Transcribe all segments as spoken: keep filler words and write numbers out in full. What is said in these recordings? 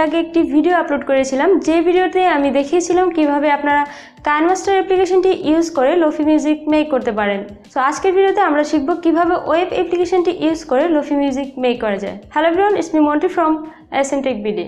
আগে একটি video upload করেছিলাম, যে ভিডিওতে আমি দেখিয়েছিলাম কিভাবে আপনারা কাইনমাস্টার অ্যাপ্লিকেশনটি ইউজ করে লোফি মিউজিক মেক করতে পারেন। সো আজকের ভিডিওতে আমরা শিখব কিভাবে ওয়েব অ্যাপ্লিকেশনটি ইউজ করে লোফি মিউজিক মেক করা যায়। Hello everyone, it's me Monty from SN tech BD.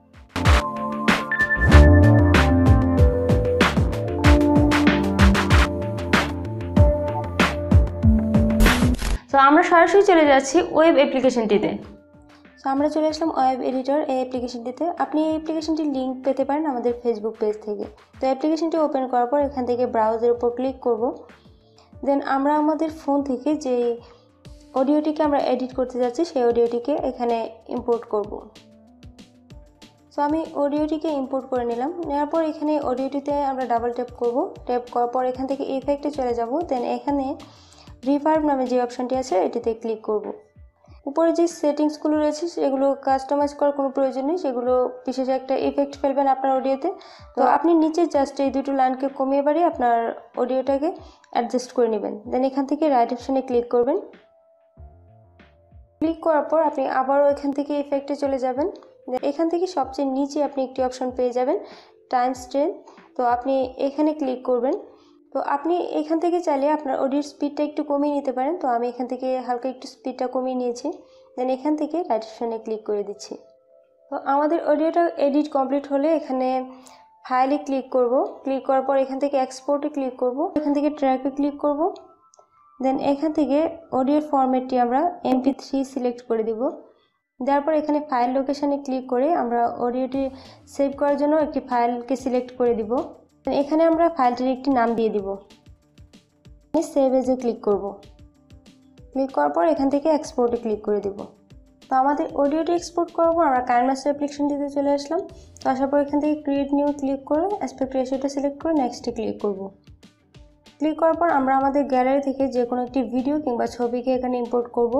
তো আমরা সরাসরি চলে যাচ্ছি ওয়েব অ্যাপ্লিকেশনটিতে। সো আমরা চলে আসলাম ওয়েব এডিটর এই অ্যাপ্লিকেশনটিতে। আপনি এই অ্যাপ্লিকেশনটির লিঙ্ক পেতে পারেন আমাদের ফেসবুক পেজ থেকে। তো অ্যাপ্লিকেশনটি ওপেন করার পর এখান থেকে ব্রাউজের উপর ক্লিক করব। দেন আমরা আমাদের ফোন থেকে যে অডিওটিকে আমরা এডিট করতে যাচ্ছি সেই অডিওটিকে এখানে ইম্পোর্ট করব। সো আমি অডিওটিকে ইম্পোর্ট করে নিলাম। নেওয়ার পর এখানে অডিওটিতে আমরা ডাবল ট্যাপ করব। ট্যাপ করার পর এখান থেকে ইফেক্টে চলে যাব। দেন এখানে রিভার্ব নামে যে অপশনটি আছে এটিতে ক্লিক করব। উপরে যে সেটিংসগুলো রয়েছে সেগুলো কাস্টমাইজ করার কোনো প্রয়োজন নেই, সেগুলো বিশেষ একটা ইফেক্ট ফেলবেন আপনার অডিওতে। তো আপনি নিচে জাস্ট এই দুটো লাইনকে কমিয়ে বাড়িয়ে আপনার অডিওটাকে অ্যাডজাস্ট করে নেবেন। দেন এখান থেকে রাইট অপশনে ক্লিক করবেন। ক্লিক করার পর আপনি আবারও এখান থেকে ইফেক্টে চলে যাবেন। এখান থেকে সবচেয়ে নিচে আপনি একটি অপশন পেয়ে যাবেন টাইম স্ট্রেঞ্জ। তো আপনি এখানে ক্লিক করবেন। তো আপনি এখান থেকে চাইলে আপনার অডিওর স্পিডটা একটু কমিয়ে নিতে পারেন। তো আমি এখান থেকে হালকা একটু স্পিডটা কমিয়ে নিয়েছি। দেন এখান থেকে রাইট অপশনে ক্লিক করে দিচ্ছি। তো আমাদের অডিওটা এডিট কমপ্লিট হলে এখানে ফাইলে ক্লিক করব। ক্লিক করার পর এখান থেকে এক্সপোর্টে ক্লিক করব। এখান থেকে ট্র্যাকে ক্লিক করব। দেন এখান থেকে অডিওর ফরম্যাটটি আমরা এমপি থ্রি সিলেক্ট করে দিব। দেওয়ার পর এখানে ফাইল লোকেশানে ক্লিক করে আমরা অডিওটি সেভ করার জন্য একটি ফাইলকে সিলেক্ট করে দিব। এখানে আমরা ফাইলটির একটি নাম দিয়ে দিব। সেভ এজে ক্লিক করব। ক্লিক করার পর এখান থেকে এক্সপোর্টে ক্লিক করে দিব। তো আমাদের অডিওটি এক্সপোর্ট করার পর আমরা কাইনমাস্টার অ্যাপ্লিকেশনটিতে চলে আসলাম। তো আসার পর এখান থেকে ক্রিয়েট নিউ ক্লিক করে অ্যাসপেক্ট রেশিওটা সিলেক্ট করে নেক্সটে ক্লিক করব। ক্লিক করার পর আমরা আমাদের গ্যালারি থেকে যে কোনো একটি ভিডিও কিংবা ছবিকে এখানে ইম্পোর্ট করব।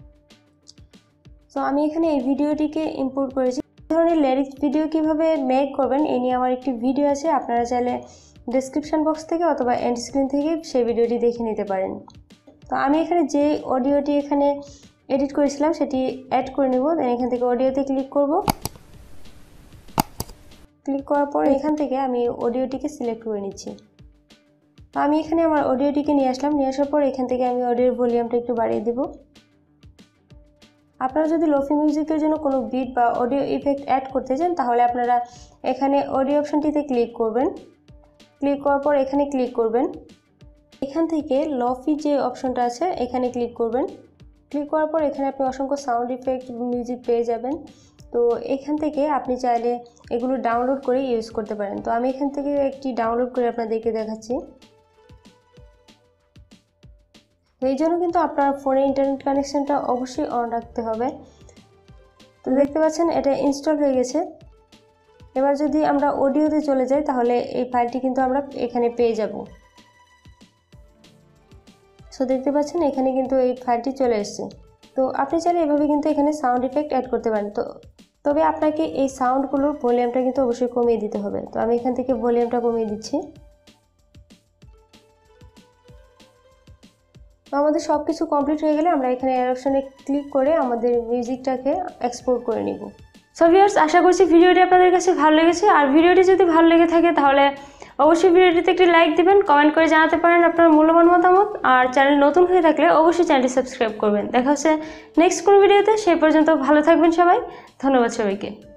তো আমি এখানে এই ভিডিওটিকে ইম্পোর্ট করেছি। এই ধরনের লিরিক্স ভিডিও কিভাবে মেক করবেন এই নিয়ে আমার একটি ভিডিও আছে, আপনারা চাইলে ডেসক্রিপশন বক্স থেকে অথবা এন্ড স্ক্রিন থেকে সেই ভিডিওটি দেখে নিতে পারেন। তো আমি এখানে যে অডিওটি এখানে এডিট করেছিলাম সেটি অ্যাড করে নেব। দেন এখান থেকে অডিওতে ক্লিক করব। ক্লিক করার পর এখান থেকে আমি অডিওটিকে সিলেক্ট করে নিচ্ছি। তো আমি এখানে আমার অডিওটিকে নিয়ে আসলাম। নিয়ে আসার পর এখান থেকে আমি অডিওর ভলিউমটা একটু বাড়িয়ে দেব। আপনারা যদি লোফি মিউজিকের জন্য কোনো বিট বা অডিও ইফেক্ট অ্যাড করতে চান তাহলে আপনারা এখানে অডিও অপশনটিতে ক্লিক করবেন। ক্লিক করার পর এখানে ক্লিক করবেন। এখান থেকে লোফি যে অপশনটা আছে এখানে ক্লিক করবেন। ক্লিক করার পর এখানে আপনি অসংখ্য সাউন্ড ইফেক্ট মিউজিক পেয়ে যাবেন। তো এখান থেকে আপনি চাইলে এগুলো ডাউনলোড করে ইউজ করতে পারেন। তো আমি এখান থেকে একটি ডাউনলোড করে আপনাদেরকে দেখাচ্ছি। এই জন্য কিন্তু আপনার ফোনে ইন্টারনেট কানেকশনটা অবশ্যই অন রাখতে হবে। তো দেখতে পাচ্ছেন এটা ইনস্টল হয়ে গেছে। এবার যদি আমরা অডিওতে চলে যাই তাহলে এই ফাইলটি কিন্তু আমরা এখানে পেয়ে যাব। সো দেখতে পাচ্ছেন এখানে কিন্তু এই ফাইলটি চলে এসেছে। তো আপনি চাইলে এভাবে কিন্তু এখানে সাউন্ড ইফেক্ট অ্যাড করতে পারেন। তো তবে আপনাকে এই সাউন্ডগুলোর ভলিউমটা কিন্তু অবশ্যই কমিয়ে দিতে হবে। তো আমি এখান থেকে ভলিউমটা কমিয়ে দিচ্ছি। তো আমাদের সব কিছু কমপ্লিট হয়ে গেলে আমরা এখানে এর অপশনে ক্লিক করে আমাদের মিউজিকটাকে এক্সপোর্ট করে নিব। সো ভিউয়ার্স, আশা করছি ভিডিওটি আপনাদের কাছে ভালো লেগেছে। আর ভিডিওটি যদি ভালো লেগে থাকে তাহলে অবশ্যই ভিডিওটিতে একটি লাইক দিবেন, কমেন্ট করে জানাতে পারেন আপনার মূল্যবান মতামত। আর চ্যানেল নতুন হয়ে থাকলে অবশ্যই চ্যানেলটি সাবস্ক্রাইব করবেন। দেখা হচ্ছে নেক্সট কোনো ভিডিওতে। সেই পর্যন্ত ভালো থাকবেন সবাই। ধন্যবাদ সবাইকে।